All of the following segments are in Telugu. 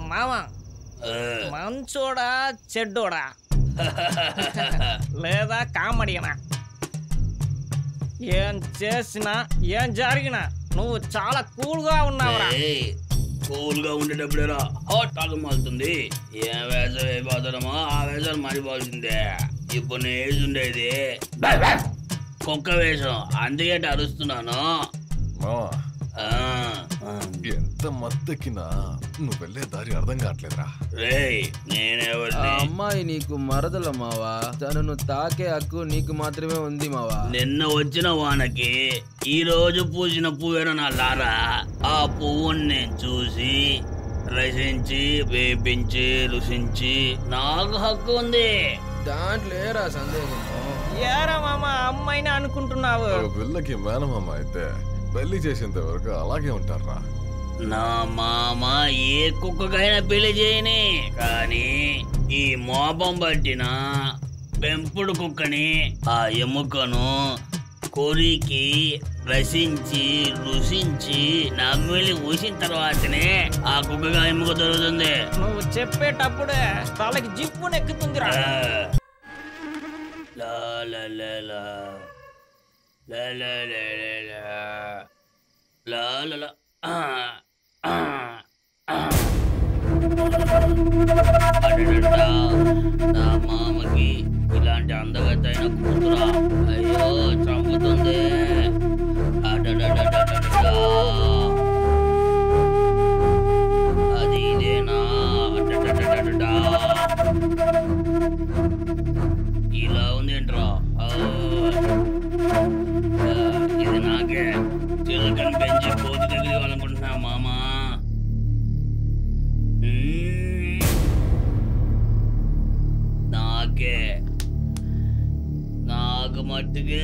మామ మంచోడా చెడ్డోడా లేదా కామెడీనా? ఏం చేసినా ఏం జరిగినా నువ్వు చాలా కూల్గా ఉన్నావురా. కూల్గా ఉండేటప్పుడేరా హాట్ టాక్ మారుతుంది. ఏ వేసవి అయిపోతాడమో ఆ వేసాలు మారిపోవాల్సిందే. ఇప్పుడు నేను ఏజ్ ఉండేది కుక్క వేషం, అందుకే అరుస్తున్నాను. ఎంత మత్తెక్కినా నువ్వు వెళ్ళే దారి అర్థం కావట్లేదురా. అమ్మాయి నీకు మరదల మావా, తను నువ్వు తాకే హక్కు నీకు మాత్రమే ఉంది మావా. నిన్న వచ్చిన వానకి ఈ రోజు పూసిన పువ్వేనా నా లారా. ఆ పువ్వుని నేను చూసి రసించి వేపించి రుచించి నాకు హక్కు ఉంది. దాంట్లో ఏరా సందేహం? ఏరా మామ అమ్మాయిని అనుకుంటున్నావు? పిల్లకి మేనమామ అయితే పెళ్లి చేసేంత వరకు అలాగే ఉంటారా. నా మామ ఏ కుక్కకైనా పెళ్లి చేయని, కానీ ఈ మోపం పట్టిన పెంపుడు కుక్కని ఆ ఎముకను కొరికి రసించి రుచించి నమ్మిలి ఊసిన తర్వాతనే ఆ కుక్కగా ఎముక దొరుకుతుంది. నువ్వు చెప్పేటప్పుడే తలకి జిప్పు నెక్కుతుందిరా. నా మామకి ఇలాంటి అందగత్తైన కూతురా, అయ్యో చంపుతుంది. అది ఇదేనా? ఇలా ఉందేంట్రా? ఇది నాకే చిలకని పెంచి కోతి దగ్గర ఇవ్వాలనుకుంటున్నా మామా. నాకే నాకు మట్టుకే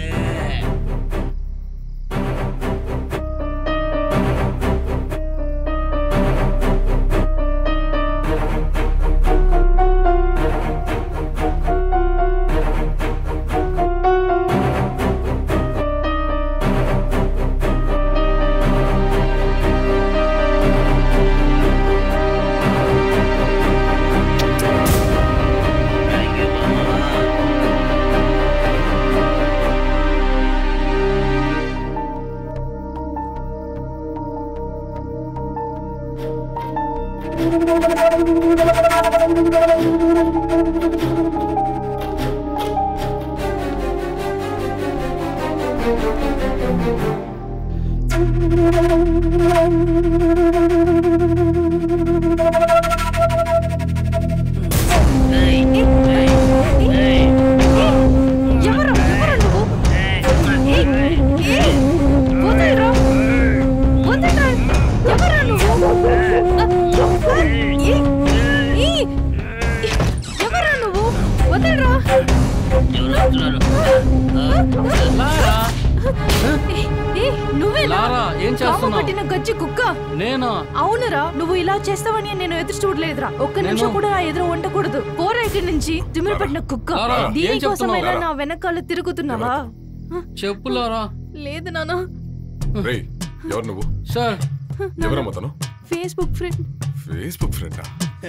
అవునరా, నువ్వు ఇలా చేస్తావని నేను ఎదురు చూడలేదురా. ఒక్క నిమిషం కూడా నా ఎదురు ఉండకూడదు. కోరైటి నుంచి తిమిరి పట్టిన కుక్క. దీనికోసమైనా నా వెనకాల తిరుగుతున్నావా? చెప్పులారా. లేదు నాన్న. ఎవరు నువ్వు? సార్ ఎవరమ్మా తను? Facebook friend. ఫేస్బుక్ ఫ్రెండా?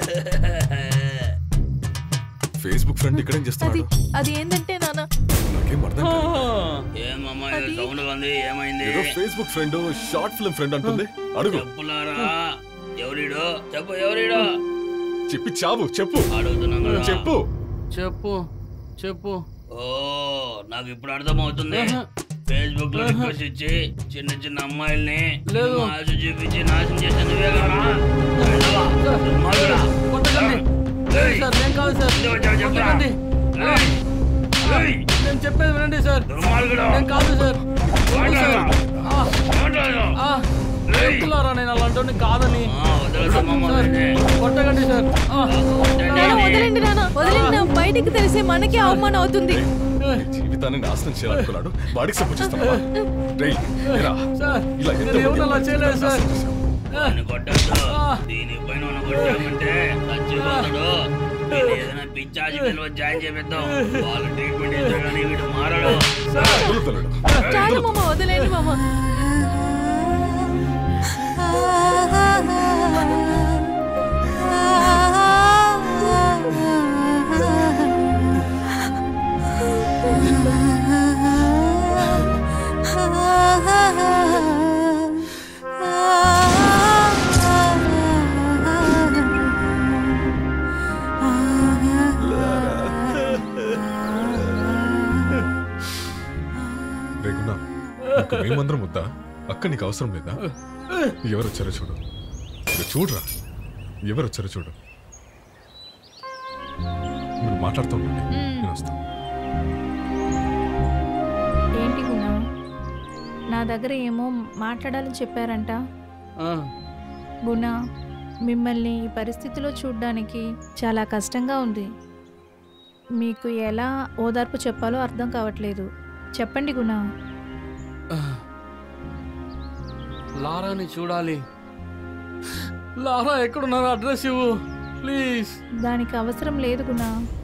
ఫేస్బుక్ ఫ్రెండ్ ఇక్కడేం చేస్తున్నాడు? అది ఏంటంటే నాన్న నాకేం అర్థం కాదు. Facebook friend short film friend అంటుంది. అడుగు. ఎవరిడో చెప్పు, ఎవరిడో చెప్పి చావు. చెప్పు. అడుగుతున్నా. చెప్పు చెప్పు చెప్పు. ఓ నాకు ఇప్పుడు అర్థమవుతుంది. ఫేస్బుక్ లో రిక్వెస్ట్ ఇచ్చి చిన్న చిన్న అమ్మాయిల్ని ఆశ చూపించి నాశనం చేసే నువ్వే కదా? నేను చెప్పేది వినండి సార్. నేను కాదు సార్. చెప్తున్నారా నేను అలాంటి కాదని? కొట్టకండి సార్. వదలండి నాన్న, వదలండి. బయటికి తెలిసే మనకే అవమానం అవుతుంది. జీవితాన్ని నాశనం చేయాలనుకున్నాడు, వాడికి సపోర్ట్ చేస్తావా? అలా చేయలేదు సార్. దీనిపైన కొట్టామంటే ఏదైనా పిచ్చాచి పిల్లలు జాయిన్ చేపిద్దాం. వాళ్ళు ట్రీట్మెంట్ ఇస్తారు కానీ వీడు మారడు. చాలు మామ, వదిలేండి మామ. నీకు మేమందరం వద్దా? అక్క నీకు అవసరం లేదా? ఎవరు వచ్చారో చూడు. ఇక చూడరా, ఎవరు వచ్చారో చూడు. మీరు మాట్లాడుతూ ఉండండి, నేను వస్తాను. ఏంటి గుణ, నా దగ్గర ఏమో మాట్లాడాలని చెప్పారంట. గుణ, మిమ్మల్ని ఈ పరిస్థితిలో చూడ్డానికి చాలా కష్టంగా ఉంది. మీకు ఎలా ఓదార్పు చెప్పాలో అర్థం కావట్లేదు. చెప్పండి గుణ. లారాని చూడాలి. లారా ఎక్కడున్నారు? అడ్రస్ ఇవ్వు ప్లీజ్. దానికి అవసరం లేదు గుణ.